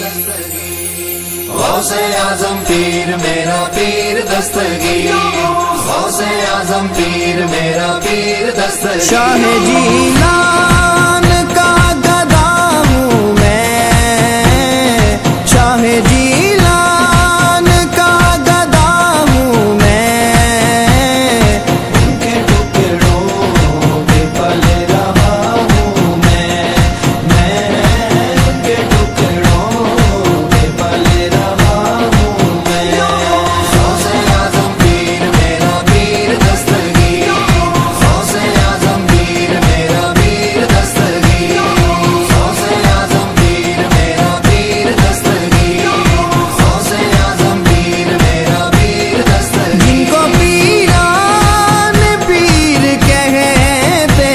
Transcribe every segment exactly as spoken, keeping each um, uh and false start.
गौसे-ए-आज़म पीर मेरा पीर दस्तगीर, गौसे-ए-आज़म पीर मेरा पीर दस्तगीर। शाह जीलान का गदा हूँ मैं, शाह जीलान का गदा हूँ मैं, उनके टुकड़ों में पल रहा हूँ मैं, मैं उनके टुकड़ों में पल रहा हूँ मैं। गौसे-ए-आज़म पीर मेरा पीर दस्तगीर, गौसे-ए-आज़म पीर मेरा पीर दस्तगीर, गौसे-ए-आज़म पीर मेरा पीर दस्तगीर, गौसे-ए-आज़म पीर मेरा पीर दस्तगीर। जिनको पीरान पीर कहते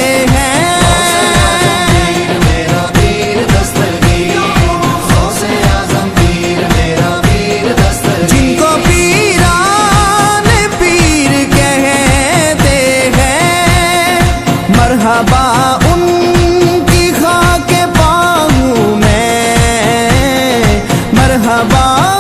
हैं, पीर मेरा पीर दस्तगीर, गौसे-ए-आज़म पीर मेरा पीर दस्तगीर। जिनको पीरान पीर कहते हैं, मरहबा उनकी खाके पाऊँ मैं, मरहबा